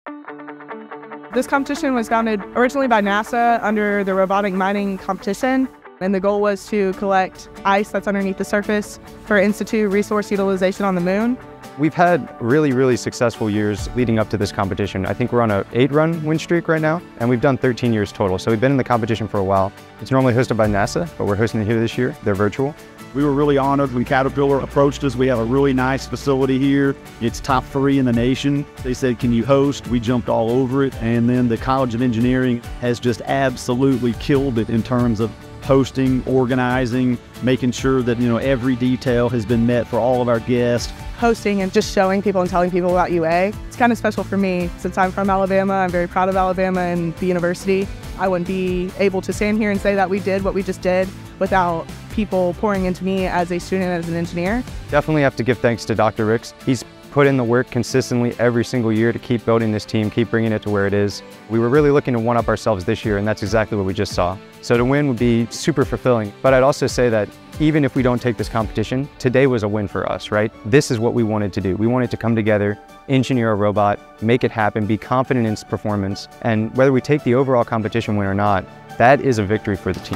This competition was founded originally by NASA under the robotic mining competition, and the goal was to collect ice that's underneath the surface for in-situ resource utilization on the moon. We've had really successful years leading up to this competition. I think we're on an 8-run win streak right now, and we've done 13 years total. So we've been in the competition for a while. It's normally hosted by NASA, but we're hosting it here this year. They're virtual. We were really honored when Caterpillar approached us. We have a really nice facility here. It's top 3 in the nation. They said, can you host? We jumped all over it. And then the College of Engineering has just absolutely killed it in terms of hosting, organizing, making sure that, every detail has been met for all of our guests. Hosting and just showing people and telling people about UA. It's kind of special for me since I'm from Alabama. I'm very proud of Alabama and the university. I wouldn't be able to stand here and say that we did what we just did without people pouring into me as a student, as an engineer. Definitely have to give thanks to Dr. Ricks. He's put in the work consistently every single year to keep building this team, keep bringing it to where it is. We were really looking to one-up ourselves this year, and that's exactly what we just saw. So to win would be super fulfilling. But I'd also say that even if we don't take this competition, today was a win for us, right? This is what we wanted to do. We wanted to come together, engineer a robot, make it happen, be confident in its performance, and whether we take the overall competition win or not, that is a victory for the team.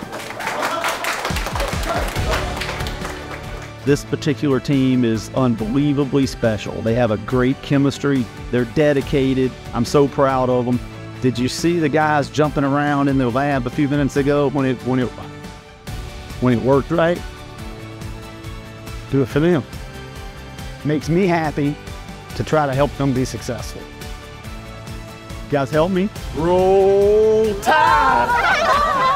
This particular team is unbelievably special. They have a great chemistry. They're dedicated. I'm so proud of them. Did you see the guys jumping around in the lab a few minutes ago when it worked right? Do it for them. Makes me happy to try to help them be successful. You guys help me? Roll Tide!